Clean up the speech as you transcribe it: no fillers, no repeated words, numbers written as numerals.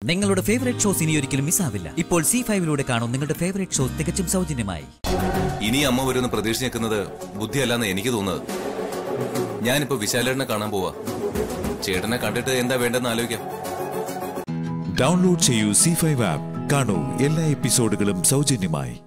നിങ്ങളുടെ favourite shows ഇനി ഒരിക്കലും മിസ്സാവില്ല. ഇപ്പോൾ C5 കാണും നിങ്ങളുടെ ഫേവറേറ്റ് ഷോ തികച്ചും സൗജന്യമായി. ഇനി അമ്മ വരുന്ന പ്രതീക്ഷ നിൽക്കുന്നത് ബുദ്ധിയല്ലെന്ന് എനിക്ക് തോന്നുന്നത്. ഞാനിപ്പോ വിശാലേട്ടനെ കാണാൻ പോവാ. ചേട്ടനെ കണ്ടിട്ട് എന്താ വേണ്ടെന്ന് ആലോചിക്കാം. ഡൗൺലോഡ് ചെയ്യൂ C5 ആപ്പ്. കാണൂ എല്ലാ എപ്പിസോഡുകളും സൗജന്യമായി.